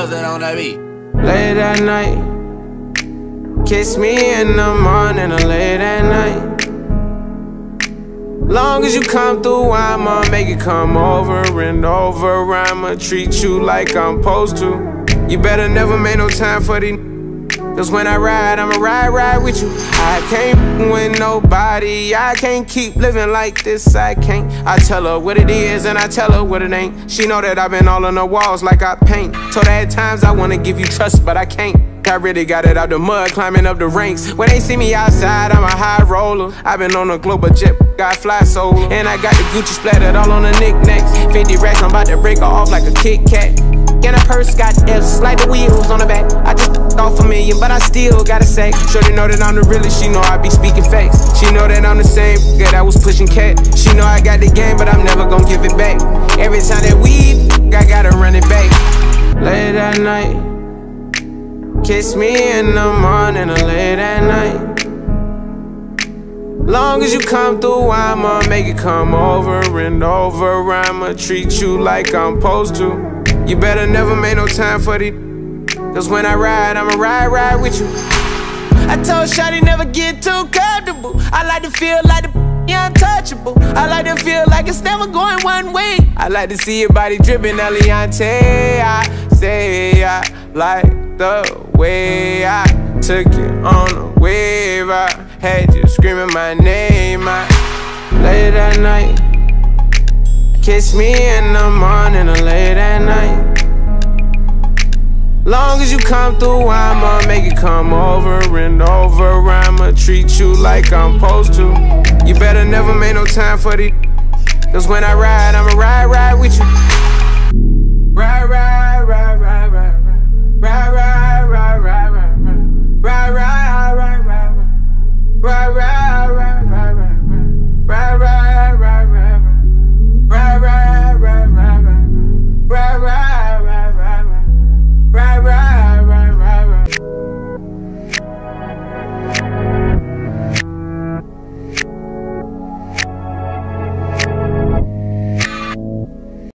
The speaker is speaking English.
Buzzin' on that beat. Late at night, kiss me in the morning or late at night. Long as you come through, I'ma make it come over and over. I'ma treat you like I'm supposed to. You better never make no time for these, cause when I ride, I'ma ride with you. I can't with nobody, I can't keep living like this, I can't. I tell her what it is and I tell her what it ain't. She know that I've been all on the walls like I paint. Told her at times I wanna give you trust, but I can't. I really got it out the mud, climbing up the ranks. When they see me outside, I'm a high roller. I've been on a global jet, got fly solo. And I got the Gucci splattered all on the knickknacks. 50 racks, I'm about to break her off like a Kit Kat. And a purse got F's, like the wheels on the back. I just off $1 million, but I still gotta say. Shorty know that I'm the realest, she know I be speaking facts. She know that I'm the same girl that was pushing cat. She know I got the game, but I'm never gonna give it back. Every time that we I gotta run it back. Late at night, kiss me in the morning or late at night. Long as you come through, I'ma make it come over and over. I'ma treat you like I'm supposed to. You better never make no time for these, cause when I ride, I'ma ride with you. I told Shawty never get too comfortable. I like to feel like the untouchable. I like to feel like it's never going one way. I like to see your body dripping, Eliante. I say I like the way I took you on a wave. I had you screaming my name. Late at night, kiss me in the morning or late at night. Long as you come through, I'ma make it come over and over. I'ma treat you like I'm supposed to. You better never make no time for these, cause when I ride, I'ma ride with you. Ride